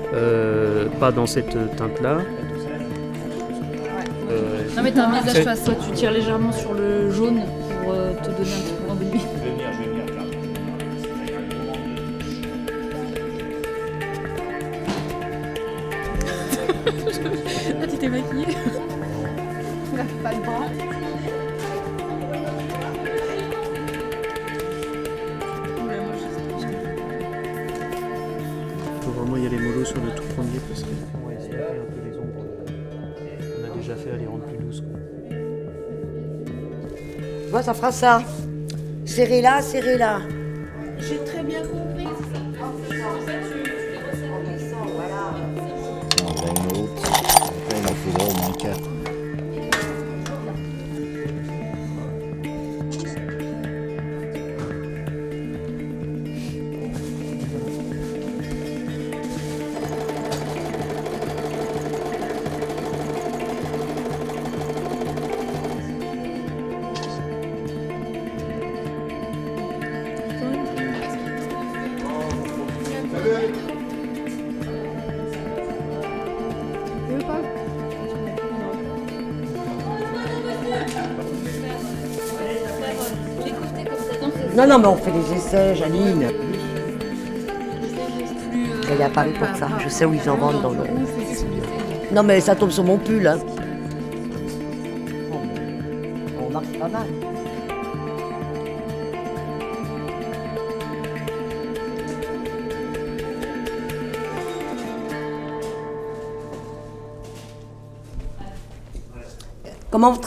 pas dans cette teinte-là. Non mais t'as un visage face, toi tu tires légèrement sur le jaune pour te donner un petit peu d'embellie. Je vais venir, Ah tu t'es maquillée. Pas le bras. Il faut vraiment y aller mollo sur le tout premier parce qu'on va estomper un peu les ombres qu'on a déjà fait à les rendre plus douces. Tu vois, ça fera ça. Serrez là, serrez là. J'ai très bien compris. on va une autre. Après, il en faudra au moins 4. Non, non, mais on fait les essais, Janine. Elle est à Paris pour ça. Je sais où ils en vendent dans le... Non, mais ça tombe sur mon pull, hein. On marche pas mal. Comment on tiendra ça ?